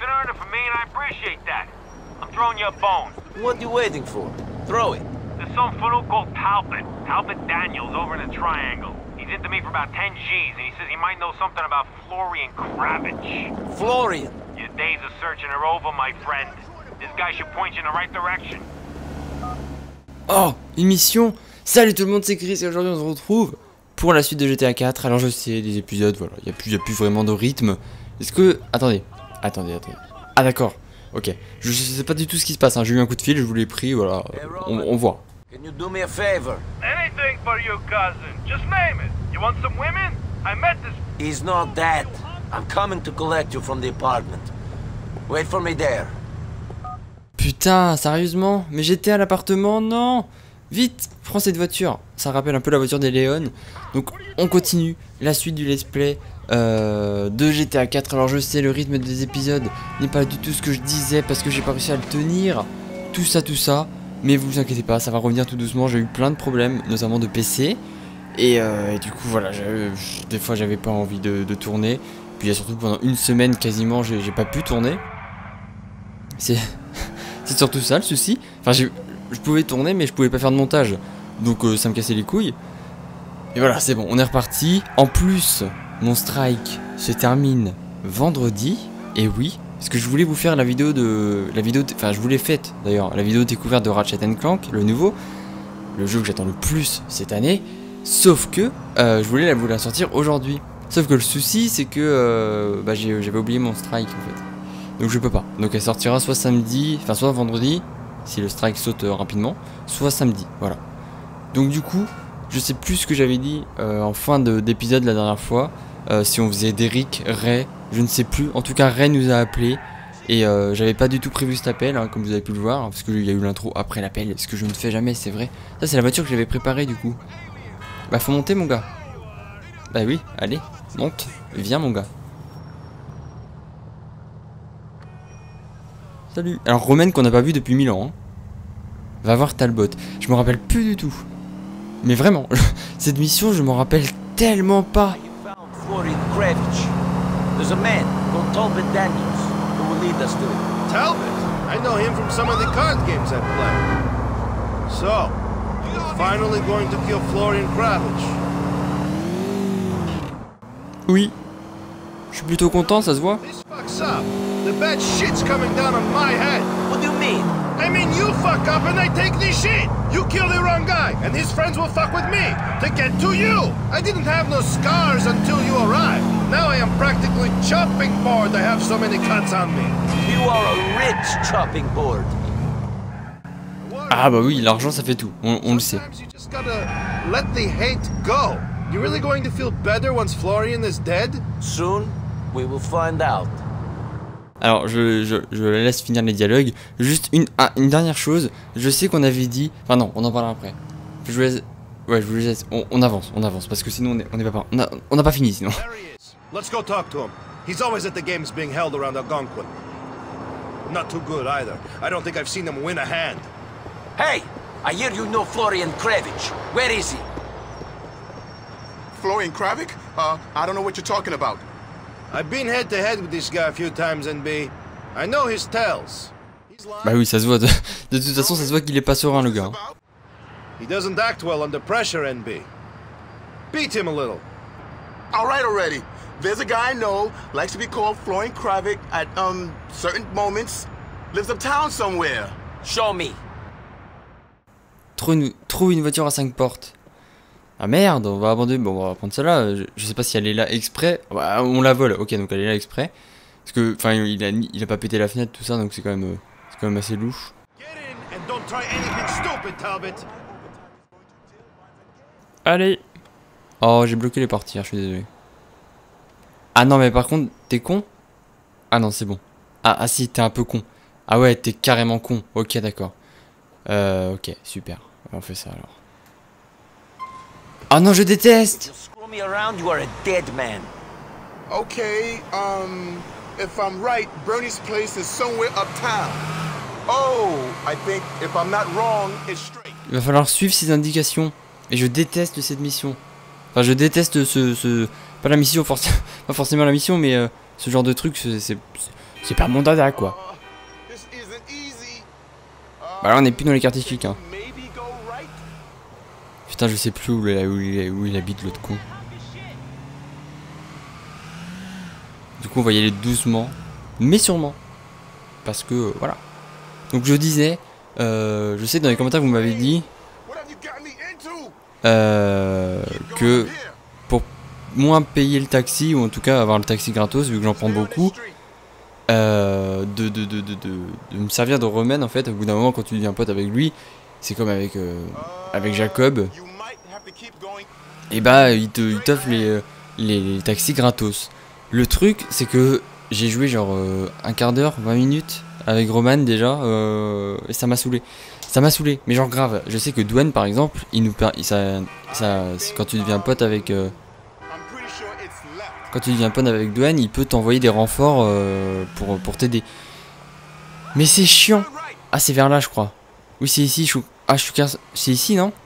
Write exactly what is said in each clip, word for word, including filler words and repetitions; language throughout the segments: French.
an earner for me and I appreciate that. I'm throwing you a bone. What are you waiting for? Throw it. There's some fool called Talbot. Talbot Daniels over in the Triangle. He's into me for about ten G's and he says he might know something about Florian Kravitch. Florian. Your days of searching are over, my friend. This guy should point you in the right direction. Oh, une mission. Salut tout le monde, c'est Chris et aujourd'hui on se retrouve pour la suite de G T A quatre. Alors je sais, des épisodes, voilà, il n'y a, plus, y a plus vraiment de rythme. Est-ce que... Attendez, attendez, attendez. Ah d'accord, ok. Je sais pas du tout ce qui se passe, hein. J'ai eu un coup de fil, je vous l'ai pris, voilà, on, on voit. Can you do me a favor? Anything for you, cousin. Just name it. You want some women? I met this... He's not that. I'm coming to collect you from the apartment. Wait for me there. Putain, sérieusement? Mais j'étais à l'appartement, non? Vite, prends cette voiture. Ça rappelle un peu la voiture des Léon. Donc on continue la suite du let's play euh, de G T A quatre. Alors je sais, le rythme des épisodes n'est pas du tout ce que je disais parce que j'ai pas réussi à le tenir. Tout ça, tout ça. Mais vous inquiétez pas, ça va revenir tout doucement. J'ai eu plein de problèmes, notamment de P C. Et, euh, et du coup voilà, des fois j'avais pas envie de, de tourner. Puis il y a surtout pendant une semaine quasiment j'ai pas pu tourner. C'est c'est surtout ça le souci. Enfin j'ai... Je pouvais tourner mais je pouvais pas faire de montage. Donc euh, ça me cassait les couilles. Et voilà, c'est bon, on est reparti. En plus, mon strike se termine vendredi. Et oui, parce que je voulais vous faire la vidéo de... La vidéo... Enfin, je vous l'ai faite d'ailleurs. La vidéo découverte de Ratchet and Clank, le nouveau. Le jeu que j'attends le plus cette année. Sauf que euh, je voulais la, vous la sortir aujourd'hui. Sauf que le souci, c'est que euh, bah, j'avais oublié mon strike en fait. Donc je peux pas. Donc elle sortira soit samedi, enfin soit vendredi, si le strike saute euh, rapidement, soit samedi, voilà. Donc du coup, je sais plus ce que j'avais dit euh, en fin d'épisode la dernière fois, euh, si on faisait d'Eric, Ray, je ne sais plus. En tout cas, Ray nous a appelé et euh, j'avais pas du tout prévu cet appel, hein, comme vous avez pu le voir, hein, parce qu'il y a eu l'intro après l'appel, ce que je ne fais jamais, c'est vrai. Ça c'est la voiture que j'avais préparée du coup. Bah faut monter mon gars. Bah oui, allez, monte, viens mon gars. Salut. Alors Romaine qu'on n'a pas vu depuis mille ans. Hein. Va voir Talbot. Je me rappelle plus du tout. Mais vraiment, cette mission je m'en rappelle tellement pas. Florian Kravitch. There's a man called Talbot Daniels who will lead us to it. Talbot? I know him from some of the card games I play. So, you're finally going to kill Florian Kravitch? Oui. Je suis plutôt content, ça se voit. This fucks up. The bad shit's coming down on my head. What do you mean? I mean, you fuck up and I take the shit. You kill the wrong guy, and his friends will fuck with me to get to you. I didn't have no scars until you arrived. Now I am practically chopping board. I have so many cuts on me. You are a rich chopping board. Ah bah oui, l'argent ça fait tout, on, on le sait. Sometimes you just gotta let the hate go. You really going to feel better once Florian is dead? Soon, we will find out. Alors je, je, je laisse finir les dialogues. Juste une, ah, une dernière chose. Je sais qu'on avait dit... Enfin non, on en parlera après. Je vous laisse... Ouais, je vous laisse... On, on avance, on avance. Parce que sinon on est, on est pas... On a, on n'a pas fini sinon. There he is. Let's go talk to him. He's always at the games being held around Algonquin. Not too good either. I don't think I've seen him win a hand. Hey! I hear you know Florian Kravitch. Where is he? Florian Kravitch? Uh, I don't know what you're talking about. I've been head to head with this guy a few times, N B. I know his tells. Bah oui, ça se voit. De, de toute façon, ça se voit qu'il est pas serein, le gars. He doesn't act well under pressure, N B. Beat him a little. All right already. There's a guy I know, likes to be called Florian Kravitch at, um, certain moments. Lives uptown somewhere. Show me. Trouve une, trouve une voiture à cinq portes. Ah merde, on va abandonner. Bon, on va prendre celle-là. Je, je sais pas si elle est là exprès. Bah, on la vole. Ok, donc elle est là exprès. Parce que, enfin, il a, il a pas pété la fenêtre, tout ça, donc c'est quand même, c'est quand même assez louche. Get in and don't try anything stupid, Talbot. Allez. Oh, j'ai bloqué les portières. Je suis désolé. Ah non, mais par contre, t'es con? Ah non, c'est bon. Ah, ah si, t'es un peu con. Ah ouais, t'es carrément con. Ok, d'accord. Euh, ok, super. On fait ça alors. Oh non, je déteste. You screw me around, you are a dead man. Okay, um, if I'm right, Bernie's place is somewhere uptown. Oh, I think, if I'm not wrong, it's straight. Il va falloir suivre ces indications. Et je déteste cette mission. Enfin, je déteste ce... ce... Pas la mission, forcément, pas forcément la mission, mais euh, ce genre de truc, c'est C'est pas mon dada quoi. Uh, this isn't easy. Bah là on est plus dans les quartiers chics hein. Maybe go right. Putain je sais plus où il, où il, où il habite l'autre con. Du coup on va y aller doucement, mais sûrement. Parce que euh, voilà. Donc je disais, euh, je sais que dans les commentaires vous m'avez dit What have you got me into? euh, Keep que going here. pour moins payer le taxi, ou en tout cas avoir le taxi gratos vu que j'en prends beaucoup, euh, de, de, de, de, de, de me servir de remède en fait. Au bout d'un moment quand tu deviens pote avec lui, c'est comme avec, euh, avec Jacob, You might have to keep going. et bah il te il t'offre les, les, les taxis gratos. Le truc c'est que j'ai joué genre euh, un quart d'heure, vingt minutes avec Roman déjà, euh, et ça m'a saoulé. Ça m'a saoulé, mais genre grave. Je sais que Dwayne par exemple, il nous per... ça, ça, quand tu deviens pote avec, euh, I'm pretty sure it's left. quand tu deviens pote avec Dwayne, il peut t'envoyer des renforts euh, pour, pour t'aider. Mais c'est chiant. Ah c'est vers là je crois. Oui c'est ici. Je... Ah je suis quinze... C'est ici non?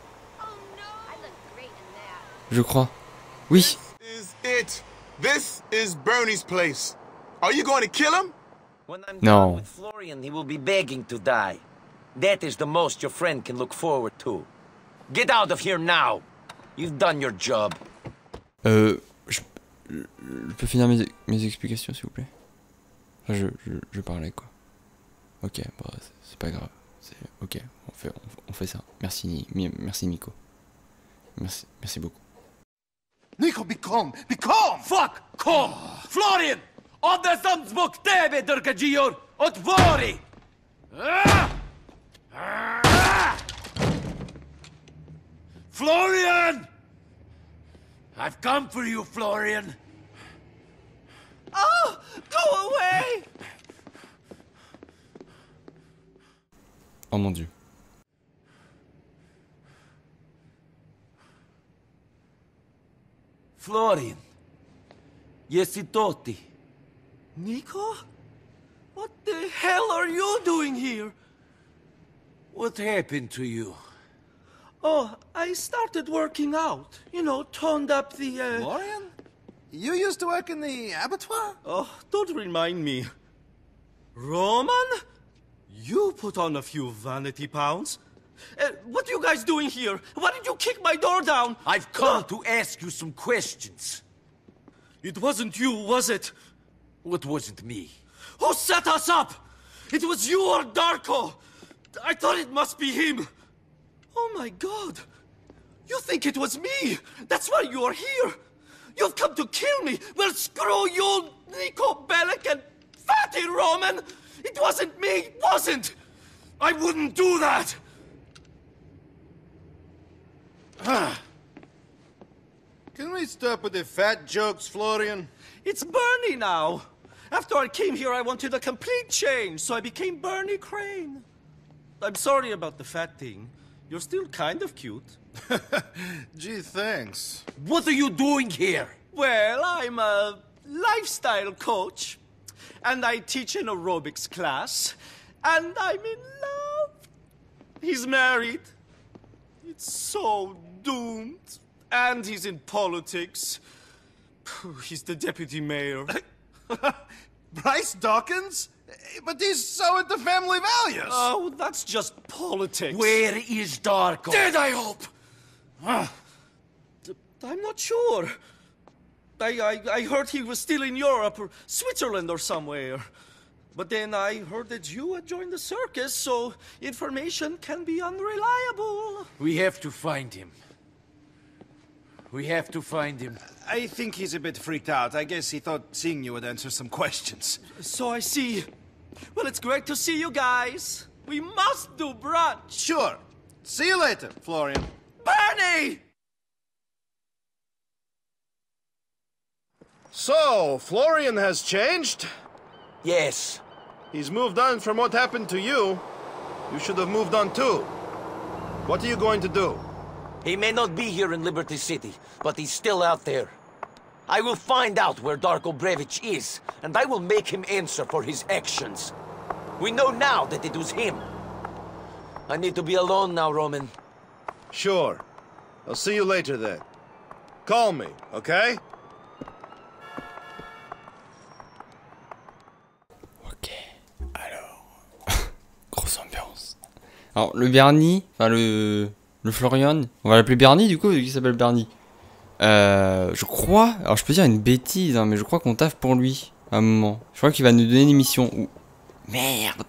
Je crois. Oui. This is it. This is Bernie's place. Are you going to kill him? When I'm No. done with Florian, he will be begging to die. That is the most your friend can look forward to. Get out of here now. You've done your job. Euh... Je, je, je peux finir mes, mes explications s'il vous plaît? Enfin, je, je, je parlais quoi. Ok, bon, c'est pas grave. Ok, on fait, on, on fait ça. Merci, merci Nico. Merci, merci beaucoup. Nico, be calm! Be calm! Fuck! Kom! Florian! Oddesam zbog tebe, Drgađior! Otvori! Florian! I've come for you, Florian! Oh! Go away! Oh mon dieu. Florian! Jesi to ti? Nico? What the hell are you doing here? What happened to you? Oh, I started working out. You know, toned up the, uh... Florian? You used to work in the abattoir? Oh, don't remind me. Roman? You put on a few vanity pounds. Uh, what are you guys doing here? Why did you kick my door down? I've come to ask you some questions. It wasn't you, was it? What wasn't me? Who set us up? It was you or Darko. I thought it must be him. Oh my god. You think it was me? That's why you are here. You've come to kill me. Well, screw you, Nico Bellic and Fatty Roman. It wasn't me, it wasn't. I wouldn't do that. Can we stop with the fat jokes, Florian? It's Bernie now. After I came here, I wanted a complete change, so I became Bernie Crane. I'm sorry about the fat thing. You're still kind of cute. Gee, thanks. What are you doing here? Well, I'm a lifestyle coach, and I teach an aerobics class, and I'm in love. He's married. It's so doomed. And he's in politics. He's the deputy mayor. Bryce Dawkins? But he's so into family values. Oh, that's just politics. Where is Darko? Dead, I hope. I'm not sure. I, I, I heard he was still in Europe or Switzerland or somewhere. But then I heard that you had joined the circus, so information can be unreliable. We have to find him. We have to find him. I think he's a bit freaked out. I guess he thought seeing you would answer some questions. So I see. Well, it's great to see you guys. We must do brunch. Sure. See you later, Florian. Bernie! So, Florian has changed? Yes. He's moved on from what happened to you. You should have moved on too. What are you going to do? He may not be here in Liberty City, but he's still out there. I will find out where Darko Brevic is, and I will make him answer for his actions. We know now that it was him. I need to be alone now, Roman. Sure. I'll see you later then. Call me, okay? Alors, le Bernie, enfin le, le Florian, on va l'appeler Bernie du coup, vu qu'il s'appelle Bernie. Euh, je crois, alors je peux dire une bêtise, hein, mais je crois qu'on taffe pour lui à un moment. Je crois qu'il va nous donner une émission. Ouh. Merde.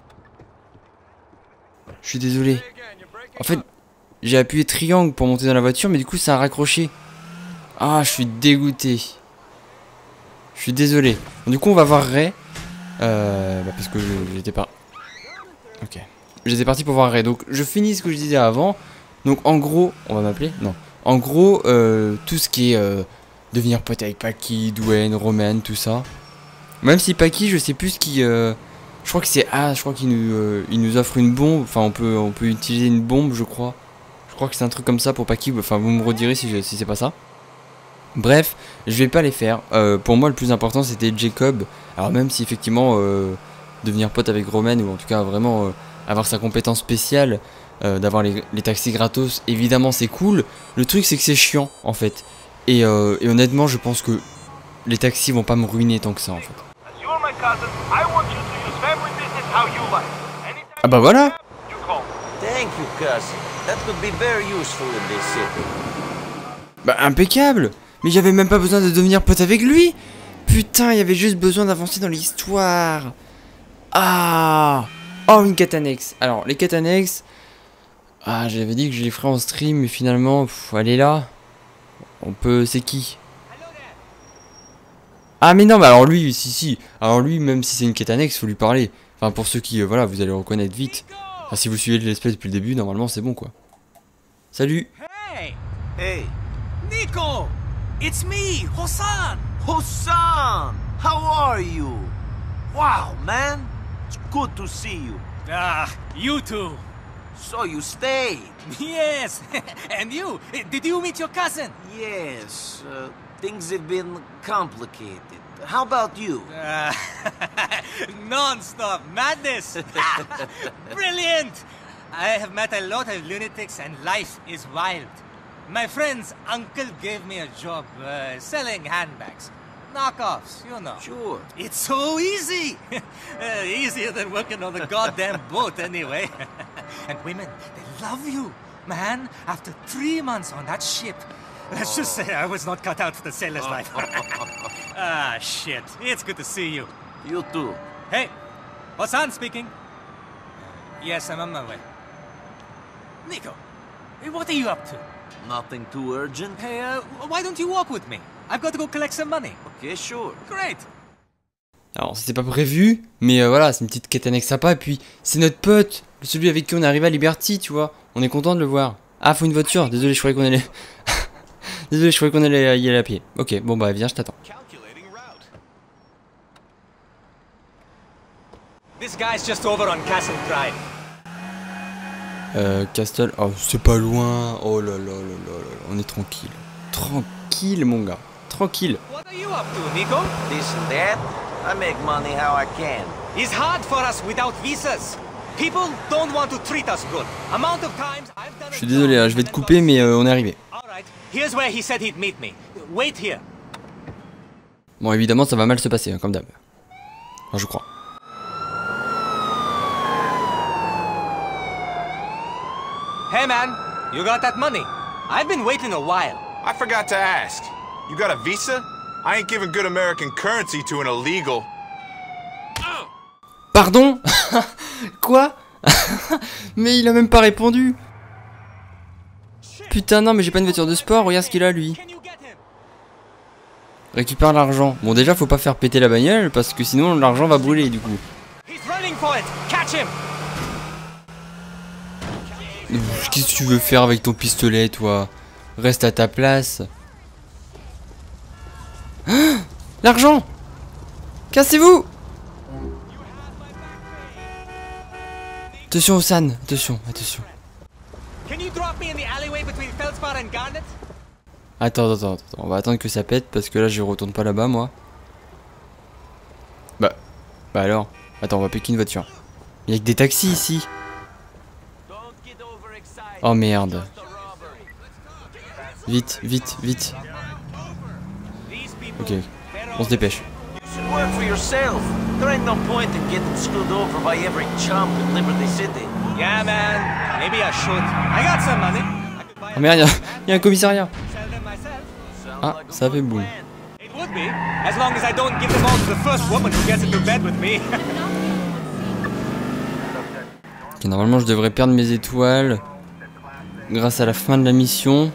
Je suis désolé. En fait, j'ai appuyé triangle pour monter dans la voiture, mais du coup ça a raccroché. Ah, je suis dégoûté. Je suis désolé. Du coup, on va voir Ray. Euh, bah parce que j'étais pas... Ok. J'étais parti pour voir Ray. Donc, je finis ce que je disais avant. Donc, en gros... On va m'appeler? Non. En gros, euh, tout ce qui est... Euh, devenir pote avec Paki, Dwayne, Roman, tout ça. Même si Paki, je sais plus ce qui... Euh, je crois que c'est... Ah, je crois qu'il nous, euh, il nous offre une bombe. Enfin, on peut, on peut utiliser une bombe, je crois. Je crois que c'est un truc comme ça pour Paki. Enfin, vous me redirez si, je, si c'est pas ça. Bref, je vais pas les faire. Euh, pour moi, le plus important, c'était Jacob. Alors même si effectivement, euh, devenir pote avec Roman, ou en tout cas vraiment euh, avoir sa compétence spéciale, euh, d'avoir les, les taxis gratos, évidemment c'est cool. Le truc, c'est que c'est chiant, en fait. Et, euh, et honnêtement, je pense que les taxis vont pas me ruiner tant que ça, en fait. Ah bah voilà. Thank you, cousin. That could be very useful in this city. Bah impeccable. Mais j'avais même pas besoin de devenir pote avec lui. Putain, il y avait juste besoin d'avancer dans l'histoire. Ah. Oh, une quête annexe. Alors, les quêtes annexes... Ah, j'avais dit que je les ferais en stream, mais finalement, pff, elle est là. On peut... C'est qui? Ah, mais non, mais alors lui, si, si. Alors lui, même si c'est une quête annexe, faut lui parler. Enfin, pour ceux qui... Euh, voilà, vous allez le reconnaître vite. Enfin, si vous suivez l'espèce depuis le début, normalement, c'est bon, quoi. Salut. Hey! Hey, Nico! It's me, Hassan! Hassan! How are you? Wow, man. It's good to see you. Ah, you too. So you stayed? Yes! And you? Did you meet your cousin? Yes. Uh, things have been complicated. How about you? Uh, non-stop madness! Brilliant! I have met a lot of lunatics and life is wild. My friend's uncle gave me a job uh, selling handbags. Knockoffs, you know. Sure. It's so easy! uh, easier than working on the goddamn boat anyway. And women, they love you, man. After three months on that ship, let's just say I was not cut out for the sailor's life. Ah, shit. It's good to see you. You too. Hey, Hassan speaking. Yes, I'm on my way. Nico, hey, what are you up to? Nothing too urgent? Hey, uh, why don't you walk with me? I've got to go collect some money. Okay, sure. Great. Alors, c'était pas prévu, mais euh, voilà, c'est une petite quête annexe sympa. Et puis, c'est notre pote, celui avec qui on est arrivé à Liberty, tu vois. On est content de le voir. Ah, faut une voiture. Désolé, je croyais qu'on allait... Désolé, je croyais qu'on allait y aller à pied. Ok, bon bah, viens, je t'attends. This guy's just over on Castle Drive. Euh, Castle... Oh, c'est pas loin. Oh là là là là là. On est tranquille. Tranquille, mon gars. Tranquille. What are you up to, Nico? This and that. I make money how I can. It's hard for us without visas. People don't want to treat us good. Amount of times I've done. Je suis désolé, hein, je vais te couper, mais euh, on est arrivé. Alright, here's where he said he'd meet me. Wait here. Bon, évidemment, ça va mal se passer, hein, comme d'hab. Enfin, je crois. Hey man, you got that money? I've been waiting a while. I forgot to ask. You got a visa? I ain't giving good American currency to an illegal. Pardon? Quoi? Mais il a même pas répondu. Putain, non, mais j'ai pas une voiture de sport, regarde ce qu'il a, lui. Récupère l'argent. Bon, déjà, faut pas faire péter la bagnole, parce que sinon, l'argent va brûler, du coup. Qu'est-ce que tu veux faire avec ton pistolet, toi? Reste à ta place. Ah, l'argent! Cassez-vous! Attention, Hassan, attention, attention. Attends, attends, attends, on va attendre que ça pète parce que là je retourne pas là-bas, moi. Bah, bah alors. Attends, on va piquer une voiture. Il y a que des taxis ici. Oh merde. Vite, vite, vite. Ok, on se dépêche. Work for yourself. There ain't no point in getting screwed over by every chump in Liberty City. Yeah, man. Maybe I should. I got some money. Oh merde, il y, y a un commissariat. Ah, ça fait boum. It would be, as long as I don't give them all to the first woman who gets into bed with me. Ok, normalement je devrais perdre mes étoiles grâce à la fin de la mission.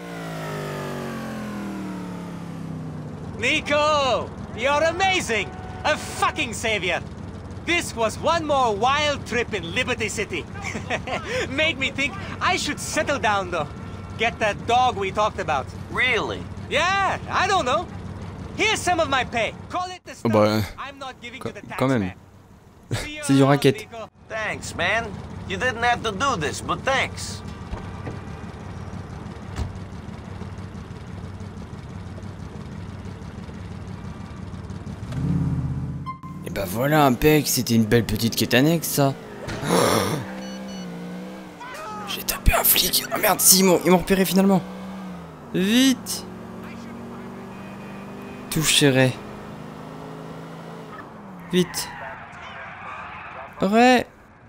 Nico, you're amazing. A fucking savior. This was one more wild trip in Liberty City. Made me think I should settle down though. Get that dog we talked about. Really? Yeah, I don't know. Here's some of my pay. Call it the Oh stuff bah, I'm not giving quand, to the quand même. taxman. See C'est du you, racket. Nico. Thanks, man. You didn't have to do this, but thanks. Et bah voilà, impec, c'était une belle petite quête annexe ça. J'ai tapé un flic. Oh merde, si, ils m'ont ils m'ont repéré finalement. Vite. Toucherai. Vite. Ouais.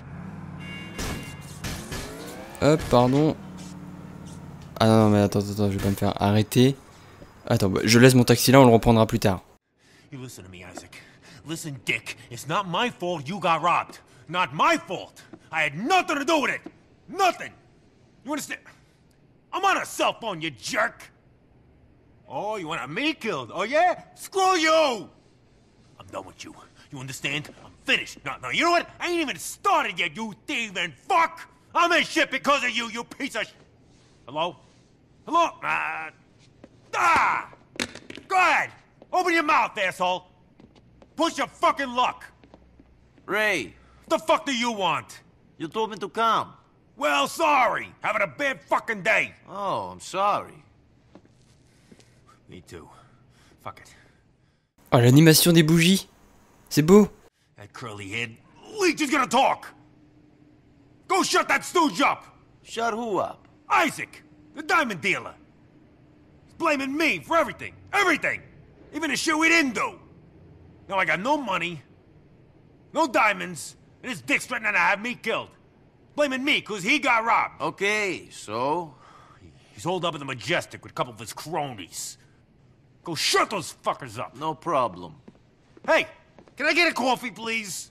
Hop, pardon. Ah non, non, mais attends, attends, je vais pas me faire arrêter. Attends, bah, je laisse mon taxi là, on le reprendra plus tard. You listen to me, Isaac. Listen, Dick. It's not my fault you got robbed. Not my fault. I had nothing to do with it. Nothing. You understand? I'm on a cell phone, you jerk. Oh, you want me killed? Oh, yeah? Screw you! I'm done with you. You understand? I'm finished. No, no, you know what? I ain't even started yet, you thieving fuck! I'm in shit because of you, you piece of sh... Hello? Hello? Uh... Ah! Go ahead! Open your mouth, asshole! Push your fucking luck! Ray, What the fuck do you want? you told me to come. Well, sorry. Having a bad fucking day. Oh, I'm sorry. Me too. Fuck it. Oh, l'animation des bougies. C'est beau. That curly head leech is gonna talk. Go shut that stooge up. Shut who up? Isaac, the diamond dealer. He's blaming me for everything. Everything. Even the shit we didn't do. Now I got no money, no diamonds, and his dick's threatening to have me killed. Blaming me because he got robbed. Okay, so? He's holed up in the Majestic with a couple of his cronies. Go shut those fuckers up. No problem. Hey, can I get a coffee, please?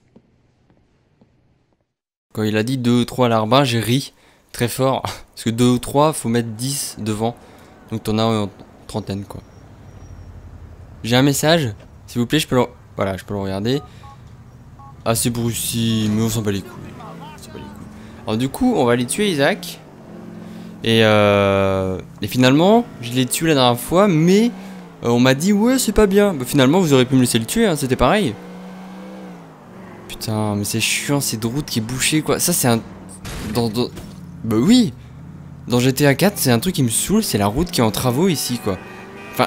Quand il a dit deux ou trois larbins, j'ai ri très fort. Parce que deux ou trois, faut mettre dix devant. Donc t'en as une trentaine, quoi. J'ai un message. S'il vous plaît, je peux le... Voilà, je peux le regarder. Ah, c'est Brucey, mais on s'en bat les couilles. On s'en bat les couilles. Alors du coup, on va aller tuer Isaac. Et, euh... Et finalement, je l'ai tué la dernière fois, mais... Euh, on m'a dit, ouais, c'est pas bien. Bah, finalement, vous auriez pu me laisser le tuer, hein, c'était pareil. Putain, mais c'est chiant, cette route qui est bouchée, quoi. Ça, c'est un... Dans, dans... Bah oui. Dans G T A quatre, c'est un truc qui me saoule, c'est la route qui est en travaux ici, quoi. Enfin...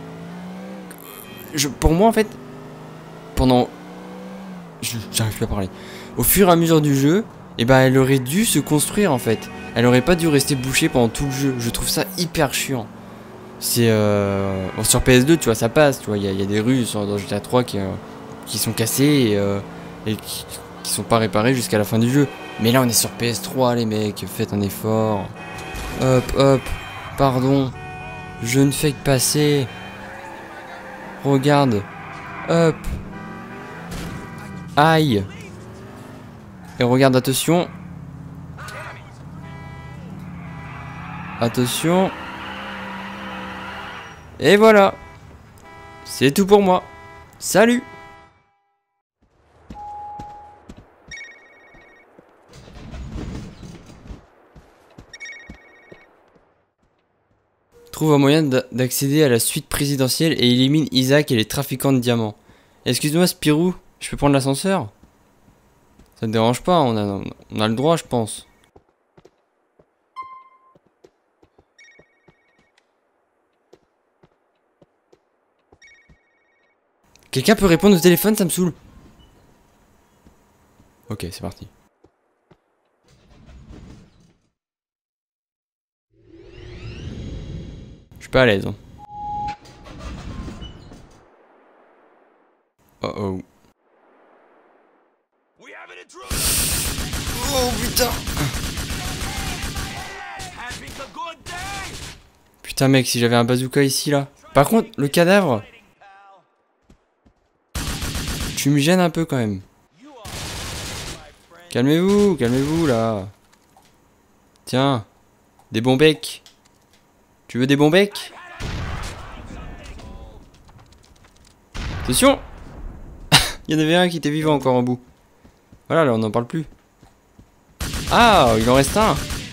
Je... Pour moi, en fait... Pendant... Je... J'arrive plus à parler. Au fur et à mesure du jeu, eh ben, elle aurait dû se construire, en fait. Elle aurait pas dû rester bouchée pendant tout le jeu. Je trouve ça hyper chiant. C'est... Euh... Bon, sur P S deux, tu vois, ça passe, tu vois. Il y, y a des rues sur, dans G T A trois qui, euh, qui sont cassées et... Euh... et qui, qui sont pas réparés jusqu'à la fin du jeu. Mais là on est sur P S trois les mecs, faites un effort. Hop hop, pardon. Je ne fais que passer. Regarde. Hop. Aïe. Et regarde, attention. Attention. Et voilà. C'est tout pour moi. Salut. Trouve un moyen d'accéder à la suite présidentielle et élimine Isaac et les trafiquants de diamants. Excuse-moi Spirou, je peux prendre l'ascenseur? Ça te dérange pas, on a, on a le droit je pense. Quelqu'un peut répondre au téléphone, ça me saoule. Ok, c'est parti. Je suis pas à l'aise. Hein. Oh oh. Oh putain. Putain mec, si j'avais un bazooka ici là. Par contre, le cadavre, tu me gênes un peu quand même. Calmez-vous, calmez-vous là. Tiens, des bons becs. Tu veux des bons becs? Attention. Il y en avait un qui était vivant encore en bout. Voilà, là on n'en parle plus. Ah, il en reste un.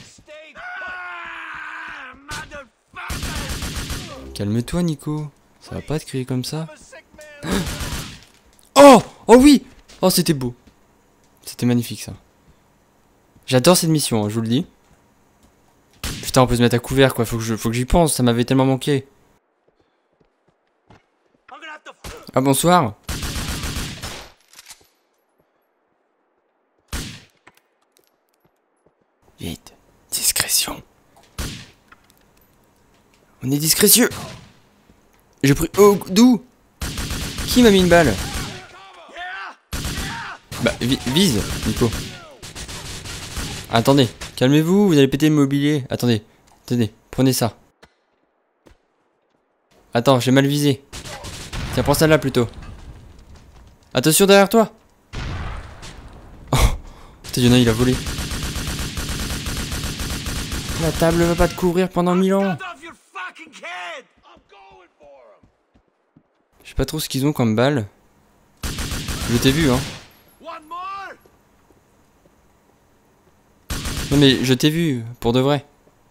Calme-toi Nico. Ça va pas te crier comme ça. Oh, oh oui. Oh c'était beau. C'était magnifique ça. J'adore cette mission, hein, je vous le dis. Putain, on peut se mettre à couvert quoi, faut que je, faut que j'y pense, ça m'avait tellement manqué. Ah bonsoir. Vite, discrétion. On est discrétieux. J'ai pris... Oh, d'où? Qui m'a mis une balle? Bah, vi vise, Nico. Attendez, calmez-vous, vous allez péter le mobilier. Attendez, attendez, prenez ça. Attends, j'ai mal visé. Tiens, prends celle-là plutôt. Attention derrière toi. Oh, putain, y'en a, il a volé. La table va pas te couvrir pendant mille ans. Je sais pas trop ce qu'ils ont comme balle. Je t'ai vu, hein. Non mais je t'ai vu, pour de vrai.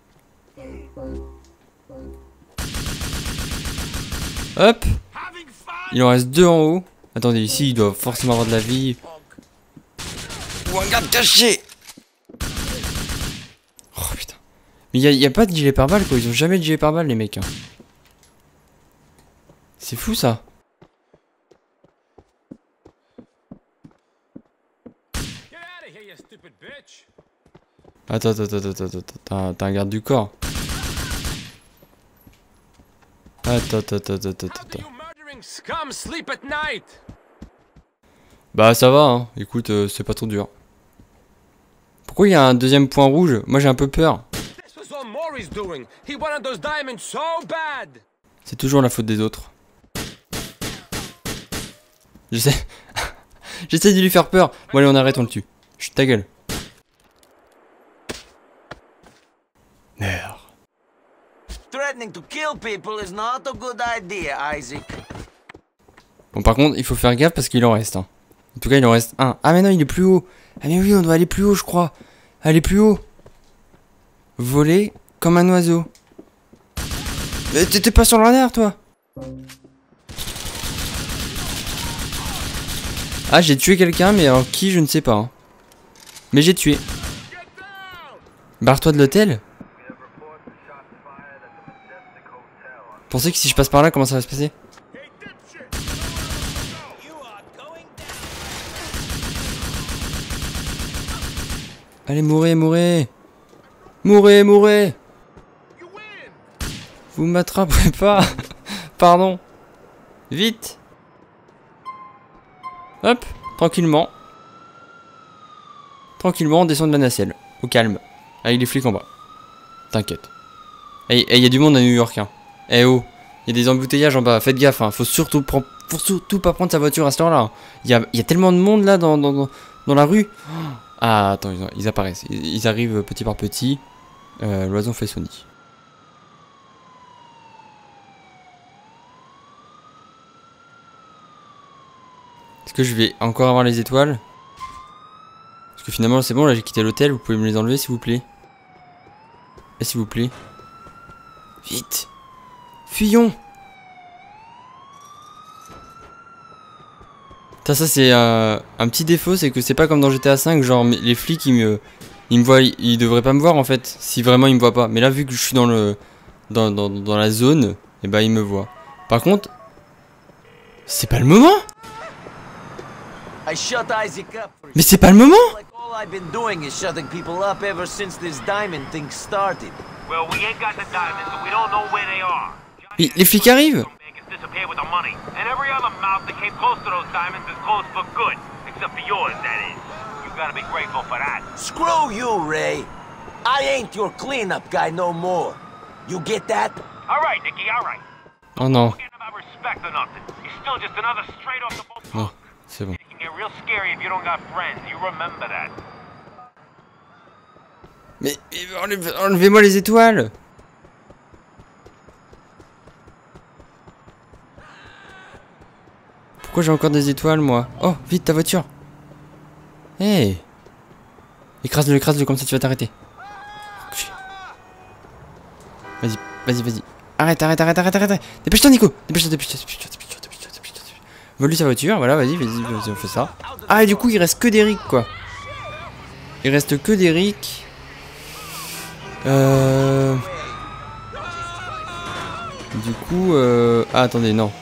Hop. Il en reste deux en haut. Attendez, ici il doit forcément avoir de la vie. Ou un garde caché. Oh putain. Mais il n'y a, a pas de gilet pare-balles quoi, ils ont jamais de gilet pare-balles les mecs. Hein. C'est fou ça. Attends, attends, attends, attends, attends, t'as un garde du corps. Attends, attends, attends, attends, attends. Bah ça va, hein. Écoute, euh, c'est pas trop dur. Pourquoi il y a un deuxième point rouge? Moi j'ai un peu peur. C'est toujours la faute des autres. J'essaie... J'essaie de lui faire peur. Bon allez, on arrête, on le tue. Chut, ta gueule. Meurs. Bon par contre, il faut faire gaffe parce qu'il en reste. Hein. En tout cas, il en reste un. Ah mais non, il est plus haut. Ah mais oui, on doit aller plus haut, je crois. Aller plus haut. Voler comme un oiseau. Mais t'étais pas sur le radar, toi? Ah, j'ai tué quelqu'un, mais alors qui, je ne sais pas. Hein. Mais j'ai tué. Barre-toi de l'hôtel. Pensez que si je passe par là, comment ça va se passer? Allez, mourrez, mourrez. Mourrez, mourrez. Vous m'attraperez pas. Pardon. Vite. Hop, tranquillement. Tranquillement, on descend de la nacelle. Au calme. Avec les flics en bas. T'inquiète. Et il y a du monde à New York, hein. Eh oh, il y a des embouteillages en bas, faites gaffe, hein. Faut surtout prendre, faut surtout pas prendre sa voiture à ce temps-là. Il y a, y a tellement de monde là dans, dans, dans la rue. Ah, attends, ils, ils apparaissent, ils, ils arrivent petit par petit. Euh, L'oison fait son nid. Est-ce que je vais encore avoir les étoiles? Parce que finalement c'est bon, là j'ai quitté l'hôtel, vous pouvez me les enlever s'il vous plaît. Et s'il vous plaît. Vite. Fuyons. Ça, ça c'est euh, un petit défaut, c'est que c'est pas comme dans G T A cinq, genre les flics ils me, ils me voient, ils, ils devraient pas me voir en fait, si vraiment ils me voient pas. Mais là vu que je suis dans le, dans, dans, dans la zone, et bah ils me voient. Par contre, c'est pas le moment. Mais c'est pas le moment. Mais les flics arrivent. gonna be grateful for that. Screw you, Ray. I ain't your cleanup guy no more. You get that? All right, Nicky, all right. Oh non. Forget about respect or nothing. You're still just another straight off the boat. Non, c'est bon. It can get real scary if you don't got friends. You remember that. Mais, mais enlevez- enlevez-moi les étoiles. Pourquoi j'ai encore des étoiles, moi? Oh, vite, ta voiture. Hey. Écrase-le, écrase-le, comme ça tu vas t'arrêter. Vas-y, vas-y, vas-y. Arrête, arrête, arrête, arrête, arrête. Dépêche-toi, Nico. Dépêche-toi, dépêche-toi, dépêche-toi, dépêche-toi, dépêche-toi, dépêche-toi. Vole-lui sa voiture, voilà, vas-y, vas-y, vas-y, on fait ça. Ah, et du coup, il reste que d'Eric, quoi. Il reste que d'Eric. Euh... Du coup, euh... Ah, attendez, non.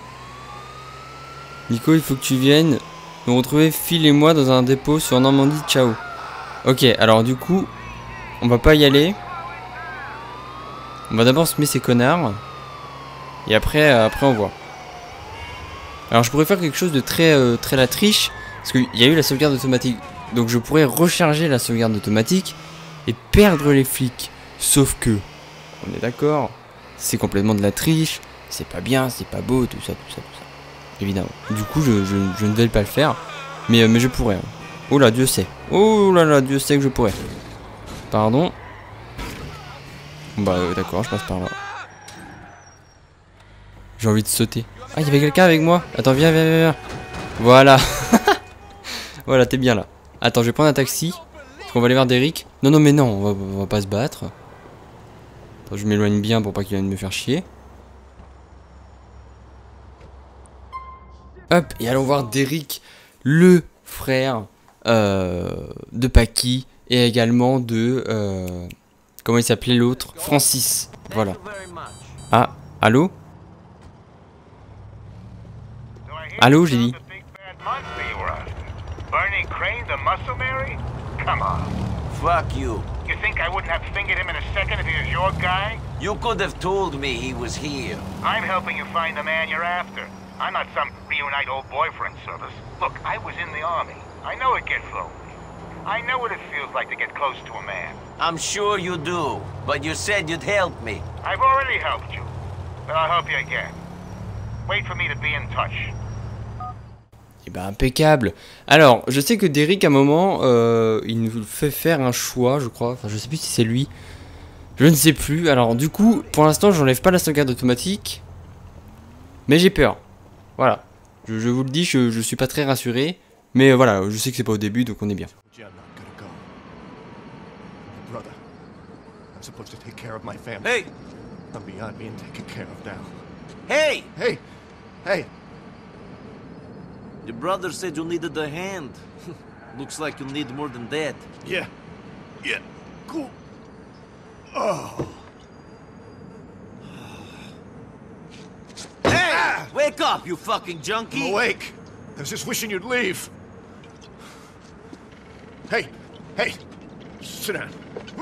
Nico, il faut que tu viennes nous retrouver Phil et moi dans un dépôt sur Normandie. Ciao. Ok, alors du coup, on va pas y aller. On va d'abord semer ces connards. Et après, euh, après on voit. Alors je pourrais faire quelque chose de très, euh, très la triche. Parce qu'il y a eu la sauvegarde automatique. Donc je pourrais recharger la sauvegarde automatique et perdre les flics. Sauf que, on est d'accord, c'est complètement de la triche. C'est pas bien, c'est pas beau, tout ça, tout ça, tout ça. Évidemment. Du coup, je, je, je ne vais pas le faire. Mais, euh, mais je pourrais. Hein. Oh là, Dieu sait. Oh là là, Dieu sait que je pourrais. Pardon. Bah euh, d'accord, je passe par là. J'ai envie de sauter. Ah, il y avait quelqu'un avec moi. Attends, viens, viens, viens, viens. Voilà. Voilà, t'es bien là. Attends, je vais prendre un taxi. Parce qu'on va aller vers Derrick. Non, non, mais non, on va, on va pas se battre. Attends, je m'éloigne bien pour pas qu'il vienne me faire chier. Hop, et allons voir Derrick, le frère euh, de Paki, et également de... Euh, comment il s'appelait l'autre? Francis. Voilà. Ah, allô? Allô, j'ai dit. Bernie Crane, the muscle Mary? Come on. Fuck you. You think I wouldn't have fingered him in a second if he was your guy? You could have told me he was here. I'm helping you find the man you're after. I'm not some reunite old boyfriend service. Look, I was in the army. I know it gets lonely. I know what it feels like to get close to a man. I'm sure you do, but you said you'd help me. I've already helped you, but I'll help you again. Wait for me to be in touch. Eh ben impeccable. Alors, je sais que Derrick à un moment, euh, il nous fait faire un choix, je crois. Enfin, je sais plus si c'est lui. Je ne sais plus. Alors, du coup, pour l'instant, j'enlève pas la sauvegarde automatique. Mais j'ai peur. Voilà. Je, je vous le dis, je, je suis pas très rassuré. Mais euh, voilà, je sais que c'est pas au début, donc on est bien. Hey! I'm beyond being taken care of now. Hey! Hey! Hey! Your brother said you needed a hand. Looks like you need more than that. Yeah. Yeah. Cool. Oh. Hey! Ah! Wake up, you fucking junkie! I'm awake. I was just wishing you'd leave. Hey! Hey! Sit down.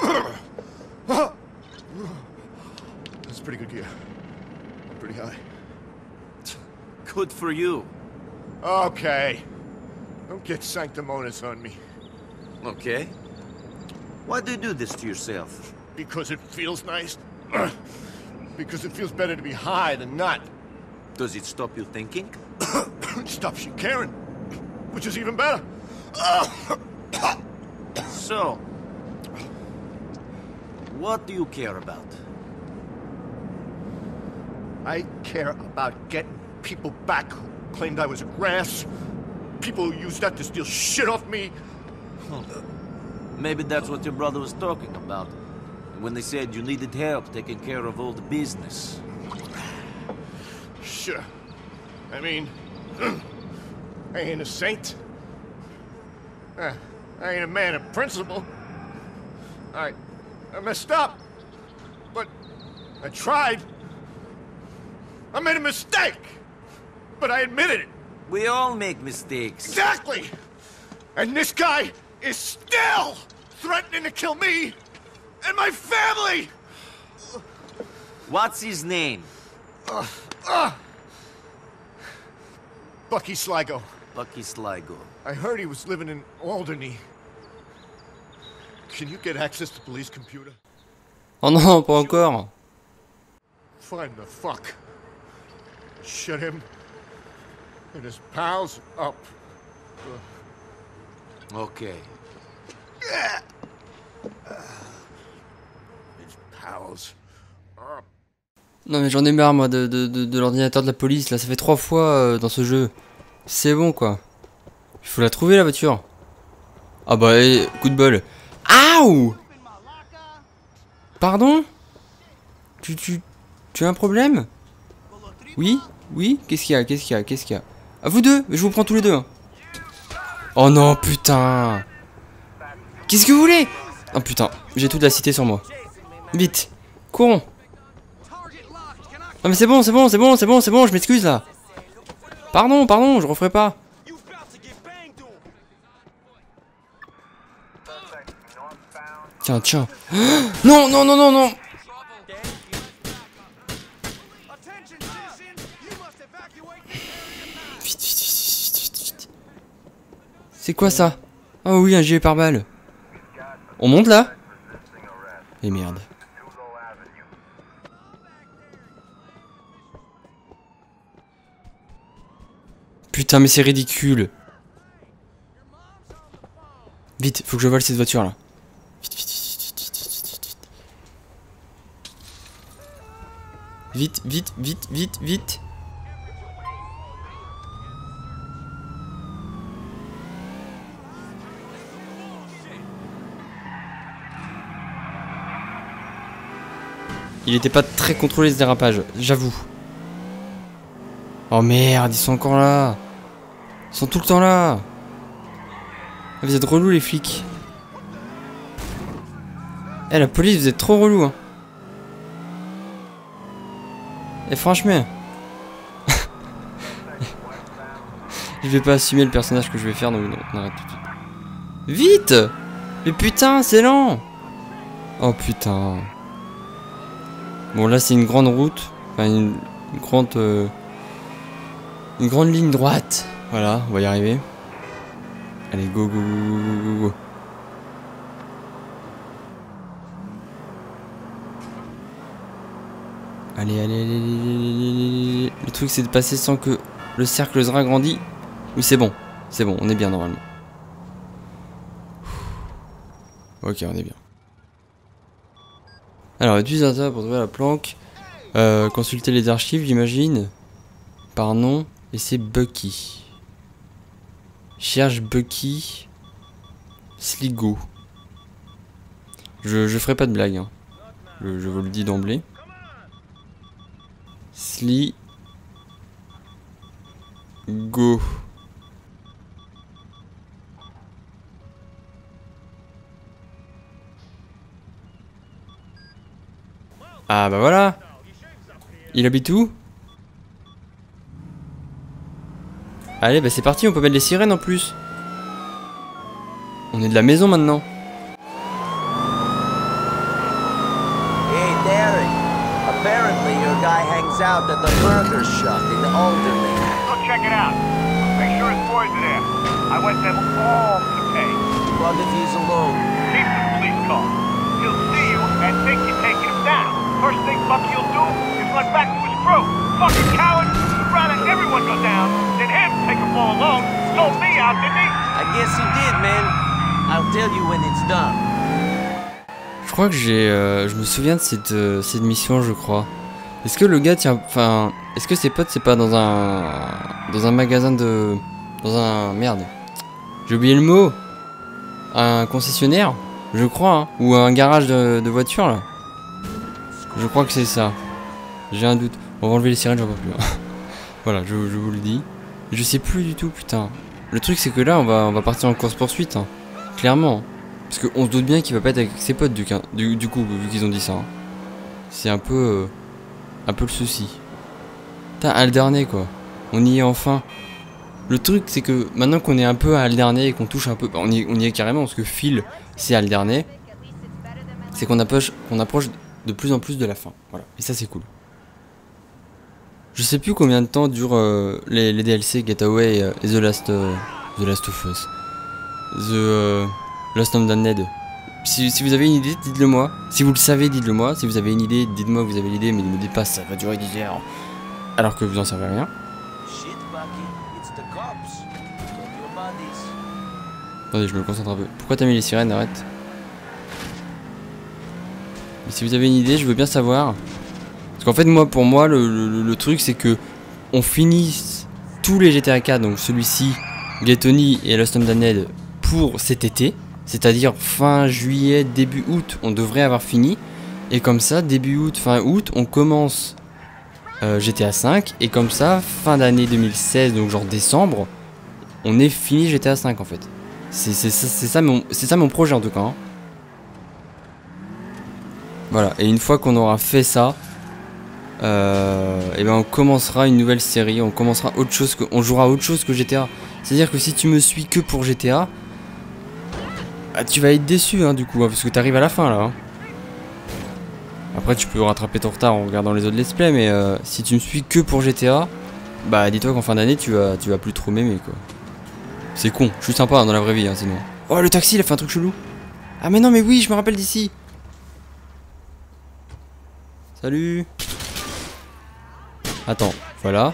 That's pretty good gear. Pretty high. Good for you. Okay. Don't get sanctimonious on me. Okay. Why do you do this to yourself? Because it feels nice. Because it feels better to be high than not. Does it stop you thinking? It stops you caring. Which is even better. So, what do you care about? I care about getting people back who claimed I was a grass. People who used that to steal shit off me. Huh. Maybe that's what your brother was talking about. When they said you needed help taking care of all the business. Sure. I mean, I ain't a saint. Uh, I ain't a man of principle. I, I messed up. But I tried. I made a mistake. But I admitted it. We all make mistakes. Exactly! And this guy is still threatening to kill me and my family! What's his name? Uh, uh, Bucky Sligo. Bucky Sligo. I heard he was living in Alderney. Can you get access to police computer? Oh non, pas encore. Find the fuck. Shut him and his pals up. Okay. His pals up. Non mais j'en ai marre moi de, de, de, de l'ordinateur de la police là, ça fait trois fois euh, dans ce jeu. C'est bon quoi. Il faut la trouver la voiture. Ah bah eh, coup de bol. Aouh. Pardon? Tu, tu, tu as un problème? Oui? Oui? Qu'est-ce qu'il y a? Qu'est-ce qu'il y a? Qu'est-ce qu'il y a? À vous deux? Je vous prends tous les deux. Hein. Oh non putain. Qu'est-ce que vous voulez? Oh putain, j'ai toute la cité sur moi. Vite, courons. Non mais c'est bon, c'est bon, c'est bon, c'est bon, c'est bon, je m'excuse là. Pardon, pardon, je referai pas. Tiens, tiens. Non, non, non, non, non. Vite, vite, vite, vite, vite, vite. C'est quoi ça? Oh oui, un gilet pare-balles. On monte là? Et merde. Putain mais c'est ridicule. Vite, faut que je vole cette voiture là. Vite, vite, vite, vite, vite, vite, vite. Vite, vite, vite, vite, vite. Il était pas très contrôlé ce dérapage, j'avoue. Oh merde, ils sont encore là. Ils sont tout le temps là. Vous êtes relous les flics. Eh la police, vous êtes trop relous hein. Et franchement je vais pas assumer le personnage que je vais faire, donc on arrête tout de suite. Vite. Mais putain, c'est lent. Oh putain. Bon là c'est une grande route. Enfin une, une grande euh, Une grande ligne droite. Voilà, on va y arriver. Allez, go, go, go, go, go, go. Allez, allez, allez, allez, allez, allez. Le truc, c'est de passer sans que le cercle se ragrandit. Oui, c'est bon. C'est bon, on est bien normalement. Ok, on est bien. Alors, utilisateur pour trouver la planque. Euh, consulter les archives, j'imagine. Par nom. Et c'est Bucky. Cherche Bucky Sligo. Je, je ferai pas de blague. Hein. Je, je vous le dis d'emblée. Sligo. Ah bah voilà. Il habite où? Allez, bah c'est parti, on peut mettre les sirènes en plus. On est de la maison maintenant. Hey, Derek. Apparently your guy hangs out at the burger shop in Alderney. Go check it out. Make sure his boys are there. I want them all to pay. What if he's alone? Keep the police car. He'll see you and think you're taking him down. First thing Bucky will do is run back to his crew. Fucking coward! Would rather everyone go down than him take a fall alone. Sold me out, didn't he? I guess he did, man. I'll tell you when it's done. Je crois que j'ai, euh, je me souviens de cette, euh, cette mission, je crois. Est-ce que le gars tient, enfin, est-ce que ses potes c'est pas dans un, dans un magasin de, dans un, merde, j'ai oublié le mot, un concessionnaire, je crois, hein, ou un garage de, de voiture là. Je crois que c'est ça. J'ai un doute. On va enlever les sirènes, j'en peux plus. Voilà, je, je vous le dis. Je sais plus du tout, putain. Le truc c'est que là, on va, on va partir en course poursuite, hein. Clairement. Parce qu'on se doute bien qu'il va pas être avec ses potes du, du, du coup, vu qu'ils ont dit ça. Hein. C'est un peu, euh, un peu le souci. Putain, Alderney quoi. On y est enfin. Le truc c'est que maintenant qu'on est un peu à Alderney et qu'on touche un peu, bah, on, y, on y est carrément parce que Phil c'est Alderney. C'est qu'on approche, qu'on approche de plus en plus de la fin. Voilà. Et ça c'est cool. Je sais plus combien de temps durent euh, les, les D L C Getaway et, euh, et The Last euh, The Last of Us. The euh, Last Undone. Si, si vous avez une idée, dites-le moi. Si vous le savez, dites-le moi. Si vous avez une idée, dites-moi que vous avez l'idée, mais ne me dites pas ça va durer dix heures. Alors que vous en savez rien. Attendez, je me concentre un peu. Pourquoi t'as mis les sirènes? Arrête. Mais si vous avez une idée, je veux bien savoir. Parce qu'en fait, moi, pour moi, le, le, le truc, c'est que on finisse tous les G T A quatre, donc celui-ci, Ghetto-Knee et Lost Undone, pour cet été. C'est-à-dire fin juillet, début août, on devrait avoir fini. Et comme ça, début août, fin août, on commence euh, G T A cinq. Et comme ça, fin d'année deux mille seize, donc genre décembre, on est fini G T A cinq en fait. C'est ça, mon, ça mon projet en tout cas. Hein. Voilà, et une fois qu'on aura fait ça, euh, et ben on commencera une nouvelle série, on commencera autre chose que, on jouera autre chose que G T A. C'est-à-dire que si tu me suis que pour G T A, bah, tu vas être déçu hein, du coup, hein, parce que tu arrives à la fin là. Hein. Après tu peux rattraper ton retard en regardant les autres let's play, mais euh, si tu me suis que pour G T A, bah dis-toi qu'en fin d'année tu vas, tu vas plus trop m'aimer quoi. C'est con, je suis sympa dans la vraie vie hein, sinon. Oh le taxi il a fait un truc chelou. Ah mais non mais oui je me rappelle d'ici. Salut. Attends, voilà.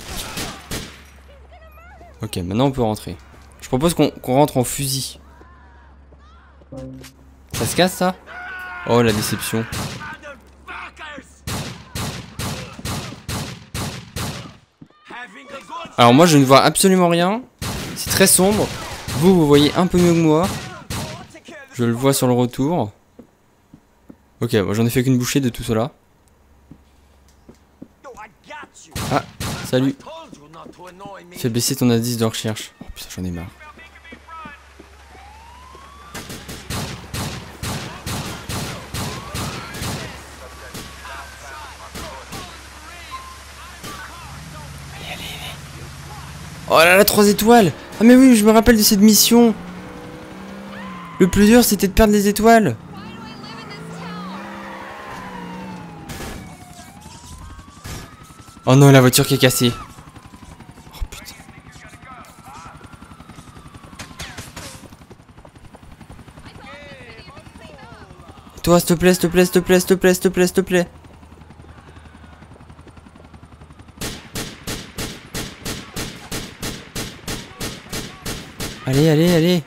Ok maintenant on peut rentrer. Je propose qu'on qu'on rentre en fusil. Ça se casse ça? Oh la déception. Alors moi je ne vois absolument rien. C'est très sombre. Vous, vous voyez un peu mieux que moi. Je le vois sur le retour. Ok, bon, j'en ai fait qu'une bouchée de tout cela. Ah, salut. Fais baisser ton indice de recherche. Oh putain, j'en ai marre. Oh là là, trois étoiles. Ah mais oui, je me rappelle de cette mission. Le plus dur, c'était de perdre les étoiles. Oh non, la voiture qui est cassée. Oh putain. Toi, s'il te plaît, s'il te plaît, s'il te plaît, s'il te plaît, s'il te plaît, s'il te plaît. Allez, allez, allez.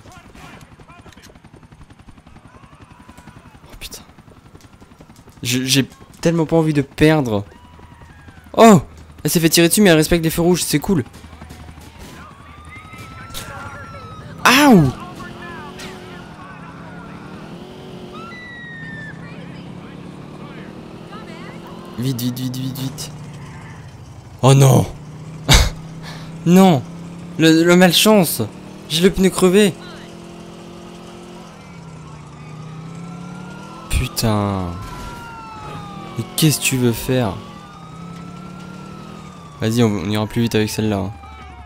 Oh putain. J'ai tellement pas envie de perdre. Oh, elle s'est fait tirer dessus mais elle respecte les feux rouges, c'est cool. Aouh. Vite, vite, vite, vite, vite. Oh non. Non. Le, le malchance. J'ai le pneu crevé. Putain. Mais qu'est-ce que tu veux faire? Vas-y, on, on ira plus vite avec celle-là. Hein.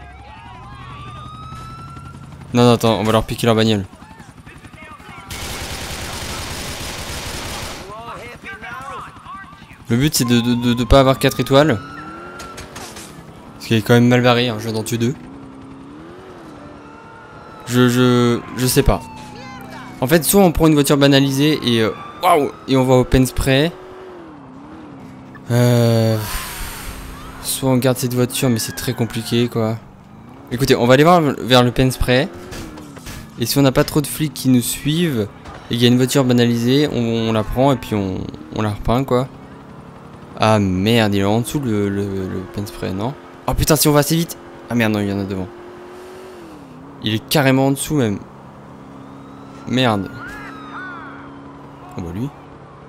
Non, non, attends, on va leur piquer leur bagnole. Le but c'est de, de, de, de pas avoir quatre étoiles. Parce qu'il est quand même mal barré, hein, je viens d'en tuer deux. Je, je, je sais pas. En fait, soit on prend une voiture banalisée et euh, waouh, et on va au pen spray. Euh, soit on garde cette voiture, mais c'est très compliqué quoi. Écoutez, on va aller voir vers le pen spray. Et si on n'a pas trop de flics qui nous suivent et qu'il y a une voiture banalisée, on, on la prend et puis on, on la repeint quoi. Ah merde, il est en dessous le, le, le pen spray, non? Oh putain, si on va assez vite. Ah merde, non, il y en a devant. Il est carrément en dessous même. Merde. Oh bah lui.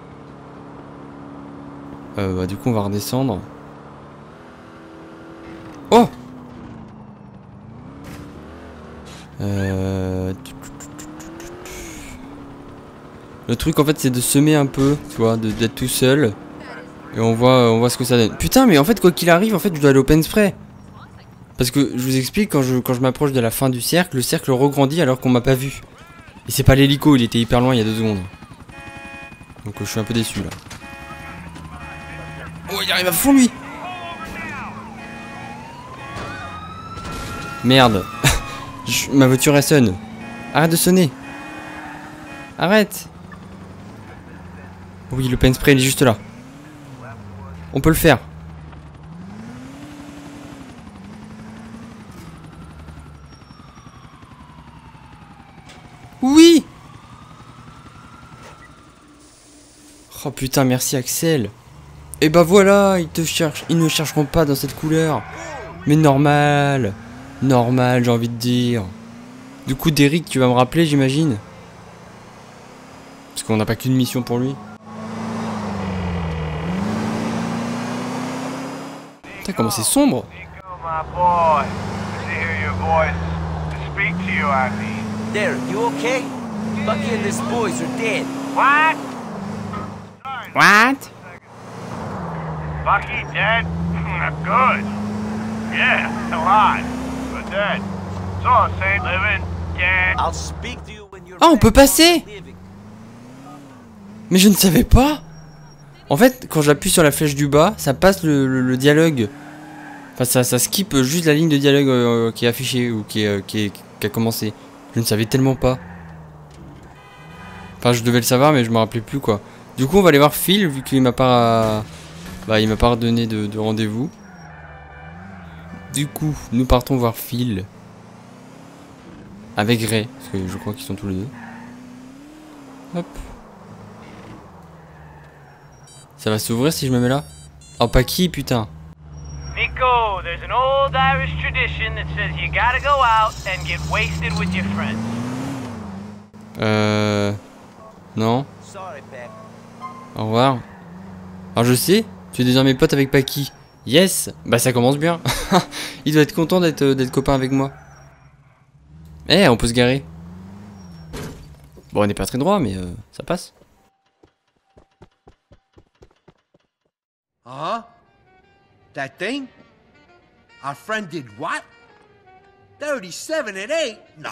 Euh, bah du coup on va redescendre. Oh. Euh... Le truc en fait c'est de semer un peu, tu vois, d'être tout seul. Et on voit, on voit ce que ça donne. Putain mais en fait quoi qu'il arrive, en fait je dois aller au pen spray. Parce que je vous explique, quand je, quand je m'approche de la fin du cercle, le cercle regrandit alors qu'on m'a pas vu. Et c'est pas l'hélico, il était hyper loin il y a deux secondes. Donc je suis un peu déçu là. Oh il arrive à fond lui. Merde. Je, ma voiture elle sonne. Arrête de sonner. Arrête. Oui, le pen spray il est juste là. On peut le faire. Oui. Oh putain, merci Axel. Et bah voilà, ils te cherchent. Ils ne chercheront pas dans cette couleur. Mais normal. Normal, j'ai envie de dire. Du coup, Derek, tu vas me rappeler, j'imagine. Parce qu'on n'a pas qu'une mission pour lui. Putain, comment c'est sombre. There, you okay? Bucky and his boys are dead. What? What? Bucky dead? Good. Yeah, alive, but dead. It's all the same. Living, dead. I'll speak to you when you're Ah, on peut back passer? living. Mais je ne savais pas. En fait, quand j'appuie sur la flèche du bas, ça passe le, le, le dialogue. Enfin, ça, ça skip juste la ligne de dialogue euh, qui est affichée ou qui, est, qui, est, qui a commencé. Je ne savais tellement pas. Enfin, je devais le savoir, mais je me rappelais plus quoi. Du coup, on va aller voir Phil, vu qu'il m'a pas, bah, il m'a pas redonné de, de rendez-vous. Du coup, nous partons voir Phil. Avec Ray, parce que je crois qu'ils sont tous les deux. Hop. Ça va s'ouvrir si je me mets là? Oh, pas qui, putain. Nico, there's an old Irish tradition that says you gotta go out and get wasted with your friends. Euh... Non. Sorry, Pep. Au revoir. Alors je sais, tu es désormais pote avec Paki. Yes. Bah ça commence bien. Il doit être content d'être d'être copain avec moi. Eh, on peut se garer. Bon, on n'est pas très droit, mais euh, ça passe. Uh-huh. That thing? Our friend did what? thirty-seven at eight? No.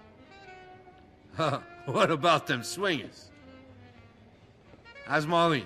What about them swingers? How's Marlene?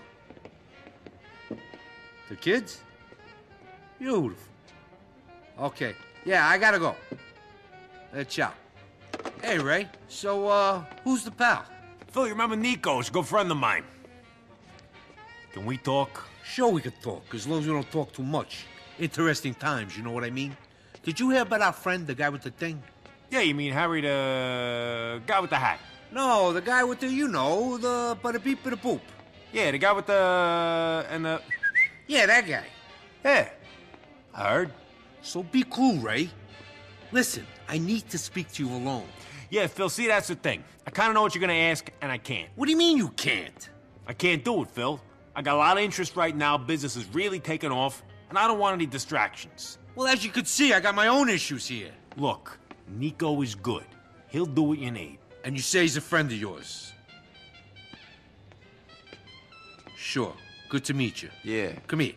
The kids? Beautiful. Okay. Yeah, I gotta go. Let's ciao. Hey, Ray. So, uh, who's the pal? Phil, you remember Nico? He's a good friend of mine. Can we talk? Sure we could talk, as long as we don't talk too much. Interesting times, you know what I mean? Did you hear about our friend, the guy with the thing? Yeah, you mean Harry, the guy with the hat? No, the guy with the, you know, the bada beep bada boop. Yeah, the guy with the and the. Yeah, that guy. Yeah, I heard. So be cool, Ray. Listen, I need to speak to you alone. Yeah, Phil. See, that's the thing. I kind of know what you're gonna ask, and I can't. What do you mean you can't? I can't do it, Phil. I got a lot of interest right now. Business is really taking off, and I don't want any distractions. Well, as you can see, I got my own issues here. Look, Nico is good. He'll do what you need. And you say he's a friend of yours? Sure. Good to meet you. Yeah. Come here.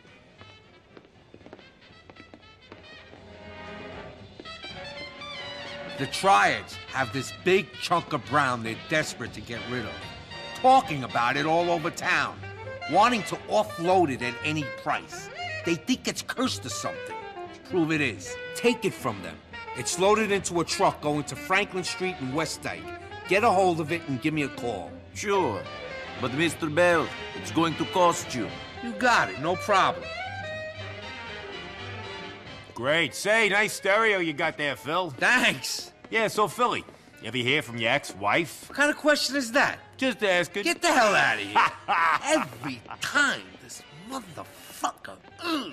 The Triads have this big chunk of brown they're desperate to get rid of. Talking about it all over town. Wanting to offload it at any price. They think it's cursed or something. Prove it is. Take it from them. It's loaded into a truck going to Franklin Street in West Dyke. Get a hold of it and give me a call. Sure. But Mister Bell, it's going to cost you. You got it, no problem. Great. Say, nice stereo you got there, Phil. Thanks. Yeah, so Philly, you ever hear from your ex-wife? What kind of question is that? Just asking. Get the hell out of here. Every time, this motherfucker. Ugh.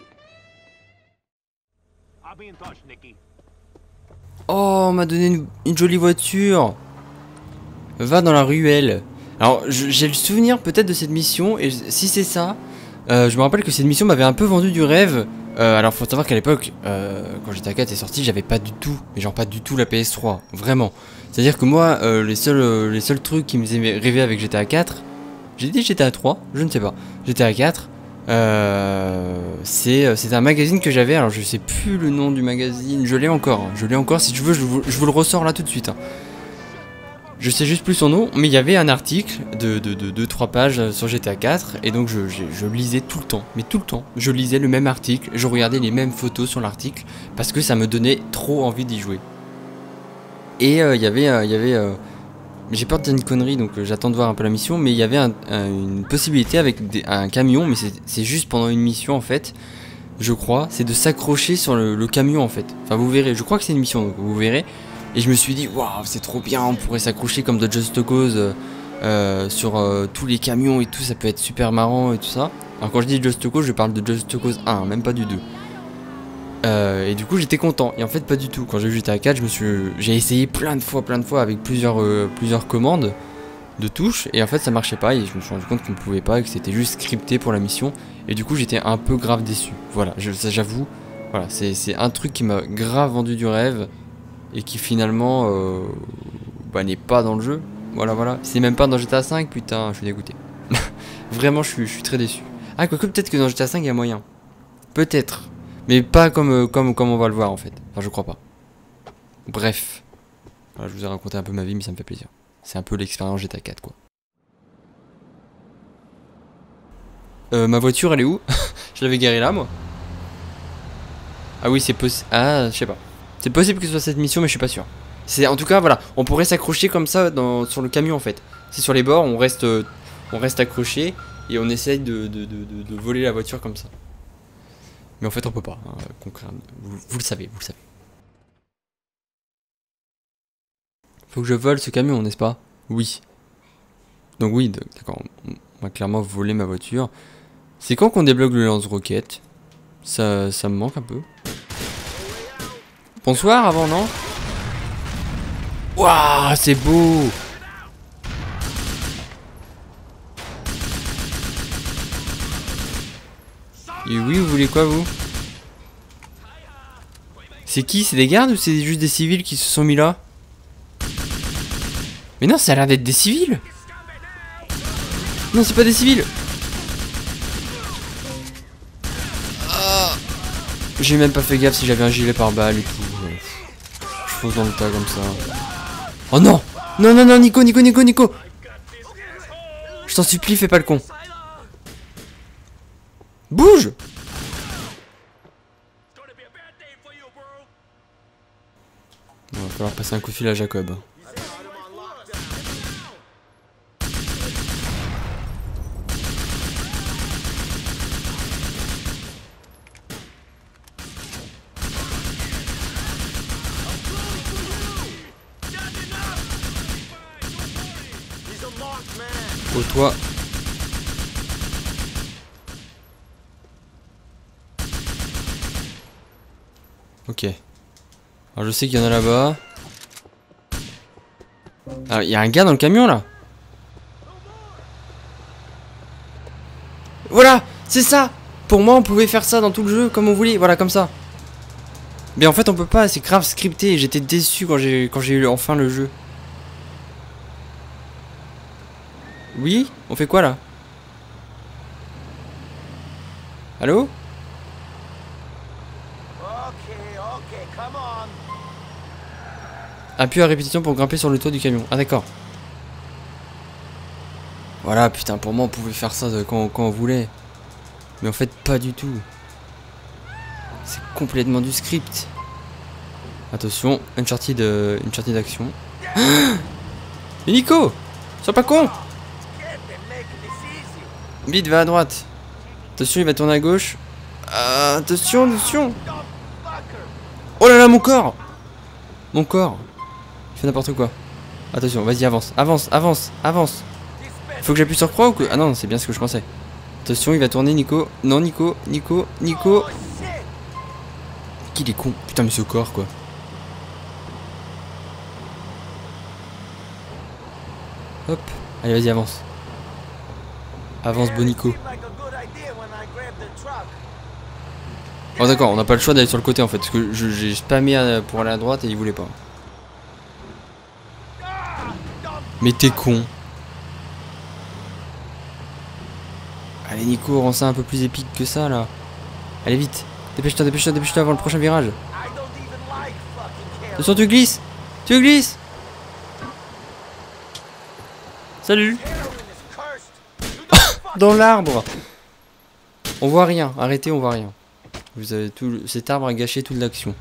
I'll be in touch, Nicky. Oh, on m'a donné une, une jolie voiture. Va dans la ruelle. Alors, j'ai le souvenir peut-être de cette mission, et si c'est ça, euh, je me rappelle que cette mission m'avait un peu vendu du rêve. Euh, alors, faut savoir qu'à l'époque, euh, quand G T A quatre est sorti, j'avais pas du tout, mais genre pas du tout la P S trois, vraiment. C'est-à-dire que moi, euh, les seuls, euh, les seuls trucs qui me faisaient rêver avec G T A quatre, j'ai dit G T A trois, je ne sais pas, G T A quatre, euh, c'est c'est un magazine que j'avais, alors je sais plus le nom du magazine, je l'ai encore, hein, je l'ai encore, si tu veux, je vous, je vous le ressors là tout de suite. Hein. Je sais juste plus son nom, mais il y avait un article de deux trois pages sur G T A quatre, et donc je, je, je lisais tout le temps, mais tout le temps. Je lisais le même article, je regardais les mêmes photos sur l'article, parce que ça me donnait trop envie d'y jouer. Et il euh, y avait... Euh, y avait euh, j'ai peur de dire une connerie, donc euh, j'attends de voir un peu la mission, mais il y avait un, un, une possibilité avec des, un camion, mais c'est juste pendant une mission en fait, je crois, c'est de s'accrocher sur le, le camion en fait. Enfin vous verrez, je crois que c'est une mission, donc vous verrez. Et je me suis dit, waouh, c'est trop bien, on pourrait s'accrocher comme de Just Cause euh, euh, sur euh, tous les camions et tout, ça peut être super marrant et tout ça. Alors quand je dis Just Cause, je parle de Just Cause un, même pas du deux. Euh, et du coup j'étais content, et en fait pas du tout. Quand j'ai vu G T A quatre, je me suis, j'ai essayé plein de fois, plein de fois avec plusieurs, euh, plusieurs commandes de touches, et en fait ça marchait pas, et je me suis rendu compte qu'on ne pouvait pas, et que c'était juste scripté pour la mission, et du coup j'étais un peu grave déçu. Voilà, j'avoue, voilà, c'est un truc qui m'a grave vendu du rêve, et qui finalement euh, bah, n'est pas dans le jeu. Voilà, voilà. C'est même pas dans G T A cinq, putain, je suis dégoûté. Vraiment, je suis, je suis très déçu. Ah, quoique peut-être que dans G T A cinq, il y a moyen. Peut-être. Mais pas comme, comme, comme on va le voir, en fait. Enfin, je crois pas. Bref. Voilà, je vous ai raconté un peu ma vie, mais ça me fait plaisir. C'est un peu l'expérience G T A quatre, quoi. Euh, ma voiture, elle est où? Je l'avais garée là, moi. Ah oui, c'est possible. Ah, je sais pas. C'est possible que ce soit cette mission, mais je suis pas sûr. C'est en tout cas, voilà, on pourrait s'accrocher comme ça dans, sur le camion en fait. C'est sur les bords, on reste, euh, on reste accroché et on essaye de, de, de, de, de voler la voiture comme ça. Mais en fait, on peut pas. Hein, vous, vous le savez, vous le savez. Faut que je vole ce camion, n'est-ce pas? Oui. Donc oui, d'accord. On va clairement voler ma voiture. C'est quand qu'on débloque le lance-roquette? Ça, ça me manque un peu. Bonsoir avant, non? Waouh, c'est beau! Et oui, vous voulez quoi, vous? C'est qui? C'est des gardes ou c'est juste des civils qui se sont mis là? Mais non, ça a l'air d'être des civils! Non, c'est pas des civils! Ah. J'ai même pas fait gaffe si j'avais un gilet pare-balles et tout. Je fonce dans le tas comme ça. Oh non! Non, non, non, Nico, Nico, Nico, Nico! Je t'en supplie, fais pas le con. Bouge! Il va falloir passer un coup de fil à Jacob. Au toit. Ok. Alors je sais qu'il y en a là-bas. Alors il y a un gars dans le camion là. Voilà, c'est ça. Pour moi on pouvait faire ça dans tout le jeu comme on voulait. Voilà, comme ça. Mais en fait on peut pas, c'est grave scripté. J'étais déçu quand j'ai quand j'ai eu enfin le jeu. Oui? On fait quoi là? Allô? Appuie à répétition pour grimper sur le toit du camion. Ah d'accord. Voilà, putain, pour moi on pouvait faire ça quand, quand on voulait. Mais en fait pas du tout. C'est complètement du script. Attention, Uncharted, euh, Uncharted d'action. Mais Nico! Sois pas con! Vite, va à droite. Attention, il va tourner à gauche. Euh, attention, attention. Oh là là, mon corps. Mon corps. Il fait n'importe quoi. Attention, vas-y, avance, avance, avance, avance. Faut que j'appuie sur croix ou que... Ah non, c'est bien ce que je pensais. Attention, il va tourner, Nico. Non, Nico, Nico, Nico. Qu'il est con. Putain, mais ce corps, quoi. Hop. Allez, vas-y, avance. Avance, Bonico. Oh d'accord, on n'a pas le choix d'aller sur le côté en fait, parce que j'ai spammé pour aller à droite et il voulait pas. Mais t'es con. Allez Nico, rends ça un peu plus épique que ça là. Allez vite, dépêche-toi, dépêche-toi, dépêche-toi avant le prochain virage. Attention, tu glisses. Tu glisses. Salut. Dans l'arbre. On voit rien. Arrêtez, on voit rien. Vous avez tout le... Cet arbre a gâché toute l'action.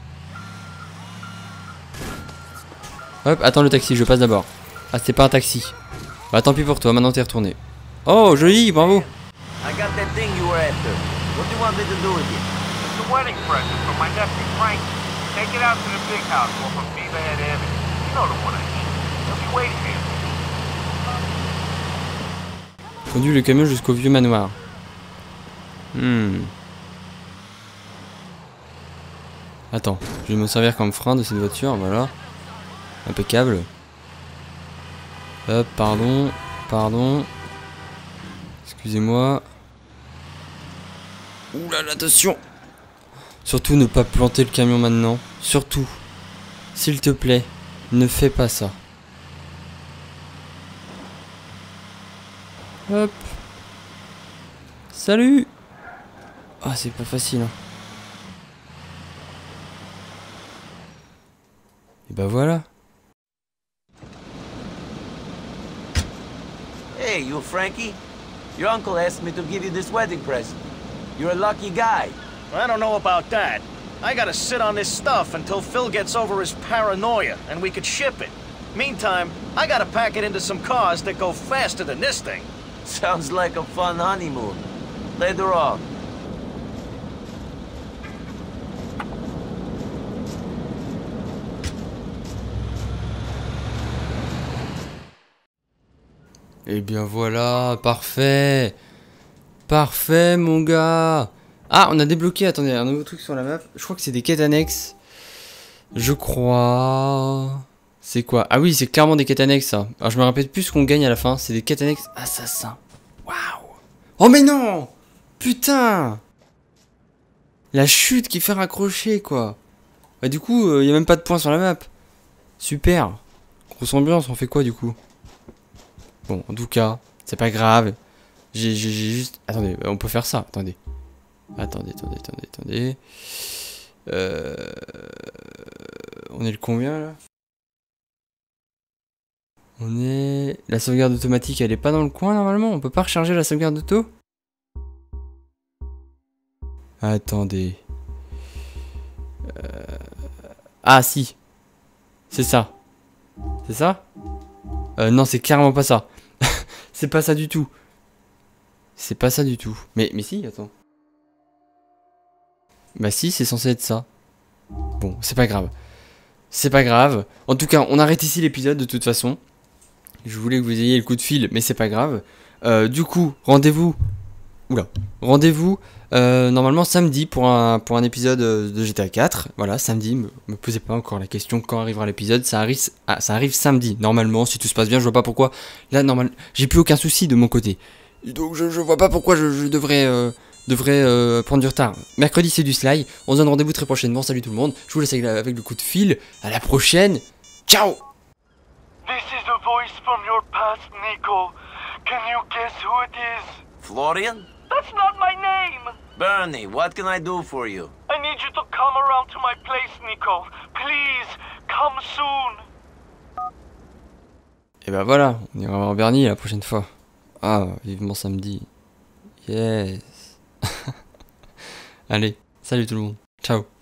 Hop, attends le taxi, je passe d'abord. Ah, c'est pas un taxi. Bah tant pis pour toi, maintenant t'es retourné. Oh, joli, bravo. I got that thing you were after. What do you want me to do with it? It's a wedding present from my nephew Frank. Take it out to the big house off of Beaverhead Avenue. You know the one I mean. He'll be waiting here. Conduis le camion jusqu'au vieux manoir. Hmm. Attends, je vais me servir comme frein de cette voiture, voilà. Impeccable. Hop, pardon, pardon. Excusez-moi. Ouh là là, attention. Surtout ne pas planter le camion maintenant. Surtout. S'il te plaît, ne fais pas ça. Hop. Salut. Ah, c'est pas facile. Hein. Et bah voilà. Hey, you Frankie? Your uncle asked me to give you this wedding present. You're a lucky guy. I don't know about that. I gotta sit on this stuff until Phil gets over his paranoia, and we could ship it. Meantime, I gotta pack it into some cars that go faster than this thing. Sounds like a fun honeymoon. Later on. Et bien voilà, parfait. Parfait, mon gars. Ah, on a débloqué, attendez, un nouveau truc sur la map. Je crois que c'est des quêtes annexes. Je crois... C'est quoi? Ah oui, c'est clairement des quêtes annexes, ça. Alors, je me rappelle plus ce qu'on gagne à la fin. C'est des quêtes annexes assassins. Waouh. Oh, mais non. Putain. La chute qui fait raccrocher, quoi. Bah, du coup, il euh, n'y a même pas de points sur la map. Super. Grosse ambiance, on fait quoi, du coup? Bon, en tout cas, c'est pas grave. J'ai juste... Attendez, on peut faire ça, attendez. Attendez, attendez, attendez, attendez. Euh... On est le combien, là? On est... La sauvegarde automatique, elle est pas dans le coin, normalement? On peut pas recharger la sauvegarde auto? Attendez. Euh... Ah, si. C'est ça. C'est ça? Euh, non, c'est clairement pas ça. C'est pas ça du tout. C'est pas ça du tout. Mais, mais si, attends. Bah si, c'est censé être ça. Bon, c'est pas grave. C'est pas grave. En tout cas, on arrête ici l'épisode de toute façon. Je voulais que vous ayez le coup de fil, mais c'est pas grave. Euh, du coup, rendez-vous... Oula. Rendez-vous euh, normalement samedi pour un, pour un épisode de G T A quatre. Voilà, samedi. Me, me posez pas encore la question quand arrivera l'épisode. Ça arrive, ah, ça arrive samedi. Normalement, si tout se passe bien, je vois pas pourquoi. Là, normalement, j'ai plus aucun souci de mon côté. Donc, je, je vois pas pourquoi je, je devrais... Euh, devrait euh, prendre du retard. Mercredi, c'est du Sly. On se donne rendez-vous très prochainement. Salut tout le monde. Je vous laisse avec, avec le coup de fil. À la prochaine. Ciao. This is the voice from your past, Nico. Can you guess who it is? Florian? That's not my name! Bernie, what can I do for you? I need you to come around to my place, Nico. Please, come soon. Et bah voilà, on ira voir Bernie la prochaine fois. Ah, vivement samedi. Yes. Allez, salut tout le monde. Ciao.